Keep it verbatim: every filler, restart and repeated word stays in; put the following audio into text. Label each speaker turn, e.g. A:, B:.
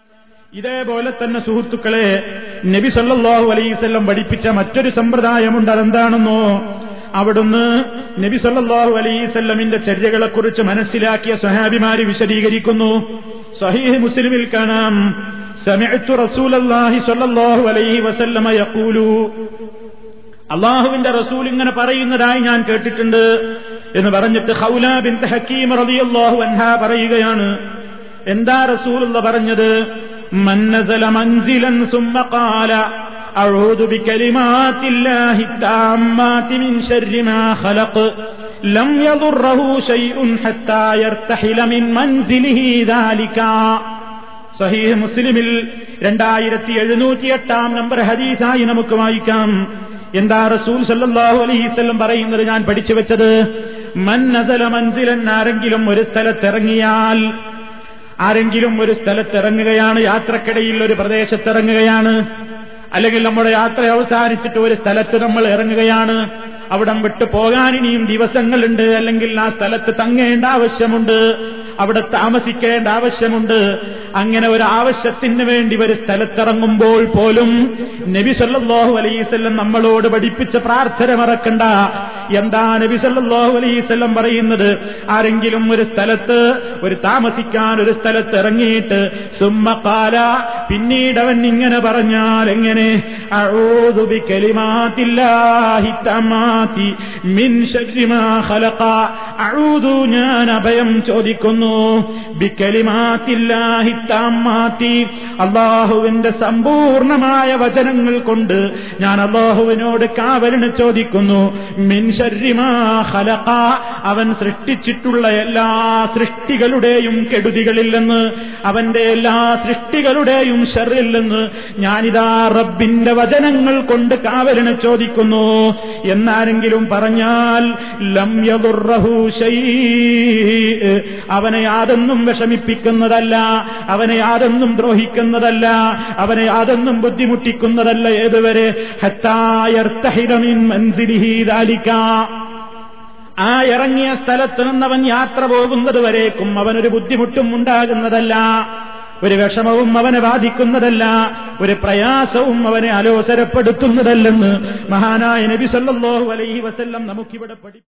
A: ഇതേപോലെ തന്നെ സുഹൃത്തുക്കളെ, നബി സല്ലല്ലാഹു അലൈഹി വസല്ലം പഠിപ്പിച്ച മറ്റൊരു സമ്പ്രദായമുണ്ട്. അതെന്താണെന്നോ, അവിടുന്ന് നബി സല്ലല്ലാഹു അലൈഹി വസല്ലമിന്റെ ചര്യകളെക്കുറിച്ച് മനസ്സിലാക്കിയ സ്വഹാബിമാര് വിശദീകരിക്കുന്നു. സഹീഹ് മുസ്ലിമിൽ കാണാം, സമിഅ്തു റസൂലല്ലാഹി സ്വല്ലല്ലാഹു അലൈഹി വസല്ലമ യഖൂലു, അല്ലാഹുവിന്റെ റസൂൽ ഇങ്ങനെ പറയുന്നതായി ഞാൻ കേട്ടിട്ടുണ്ട് എന്ന് പറഞ്ഞിട്ട് ഖൗല ബിൻത് ഹക്കീം റളിയല്ലാഹു അൻഹാ പറയുകയാണ്, എന്താ റസൂലുള്ളാഹി പറഞ്ഞത്? മൻ നസല മൻസിലൻ സുമ്മ ഖാല അഊദു ബികലിമാത്തില്ലാഹി തമ്മാതി മിൻ ശർരി മാ ഖലഖ് ലം യദുർറഹു ശൈഉൻ ഹത്താ യർതഹില മിൻ മൻസിലിഹി ദാലിക. സഹീഹ് മുസ്ലിമിൽ രണ്ടായിരത്തി എഴുന്നൂറ്റി എട്ടാം നമ്പർ ഹദീസായി നമുക്ക് വായിക്കാം. എന്താ റസൂൽ സല്ലല്ലാഹു അലൈഹി വസല്ലം പറയുന്നത്? ഞാൻ പഠിച്ചു വെച്ചത്, മൻ നസല മൻസിലൻ, ആരെങ്കിലും ഒരു സ്ഥലത്തിറങ്ങിയാൽ, ആരെങ്കിലും ഒരു സ്ഥലത്തിറങ്ങുകയാണ്, യാത്രക്കിടയിൽ ഒരു പ്രദേശത്തിറങ്ങുകയാണ്, അല്ലെങ്കിൽ നമ്മുടെ യാത്ര അവസാനിച്ചിട്ട് ഒരു സ്ഥലത്ത് നമ്മൾ ഇറങ്ങുകയാണ്, അവിടം വിട്ടു പോകാൻ ഇനിയും ദിവസങ്ങളുണ്ട്, അല്ലെങ്കിൽ ആ സ്ഥലത്ത് തങ്ങേണ്ട ആവശ്യമുണ്ട്, അവിടെ താമസിക്കേണ്ട ആവശ്യമുണ്ട്. അങ്ങനെ ഒരു ആവശ്യത്തിന് വേണ്ടി ഒരു സ്ഥലത്തിറങ്ങുമ്പോൾ പോലും നബി സല്ലല്ലാഹു അലൈഹി വസല്ലം നമ്മളോട് പഠിപ്പിച്ച പ്രാർത്ഥന മറക്കണ്ട. എന്താ നബി സല്ലല്ലാഹു അലൈഹി വസല്ലം പറയുന്നത്? ആരെങ്കിലും ഒരു സ്ഥലത്ത്, ഒരു താമസിക്കാൻ ഒരു സ്ഥലത്ത് ഇറങ്ങിയിട്ട് സുമ്മ ഖാല, പിന്നീട് അവൻ ഇങ്ങനെ പറഞ്ഞാൽ, എങ്ങനെ? അഊദു ബികലിമാത്തില്ലാഹി തമ്മാതി മിൻ ശർരി മാ ഖലഖ, അഊദു, ഞാൻ അഭയം ചോദിക്കുന്നു, ബികലിമാത്തില്ലാഹി തമ്മാതി, അല്ലാഹുവിന്റെ സമ്പൂർണമായ വചനങ്ങൾ കൊണ്ട് ഞാൻ അല്ലാഹുവിനോട് കാവലിന് ചോദിക്കുന്നു, മിൻ ശർരി മാ ഖലഖ, അവൻ സൃഷ്ടിച്ചിട്ടുള്ള എല്ലാ സൃഷ്ടികളുടെയും കെടുതികളിൽ നിന്ന്, അവന്റെ എല്ലാ സൃഷ്ടികളുടെയും ശർറിൽ നിന്ന് ഞാനിതാ റബ്ബിന്റെ വചനങ്ങൾ കൊണ്ട് കാവലിന് ചോദിക്കുന്നു എന്നാരെങ്കിലും പറഞ്ഞാൽ, ലം യദുർറഹു ശൈഅ, അവനെ യാതൊന്നും വിഷമിപ്പിക്കുന്നതല്ല, അവനെ യാതൊന്നും ദ്രോഹിക്കുന്നതല്ല, അവനെ യാതൊന്നും ബുദ്ധിമുട്ടിക്കുന്നതല്ല. ഏതുവരെ? ഹത്താ യർതഹില മിൻ മൻസിലിഹി ദാലിക, ആ ഇറങ്ങിയ സ്ഥലത്ത് നിന്നവൻ യാത്ര പോകുന്നത് വരേക്കും അവനൊരു ബുദ്ധിമുട്ടും ഉണ്ടാകുന്നതല്ല, ഒരു വിഷമവും അവനെ ബാധിക്കുന്നതല്ല, ഒരു പ്രയാസവും അവനെ അലോസരപ്പെടുത്തുന്നതല്ലെന്ന് മഹാനായ നബി സല്ലല്ലാഹു അലൈഹി വസല്ലം നമുക്കിവിടെ പഠിപ്പിച്ചു.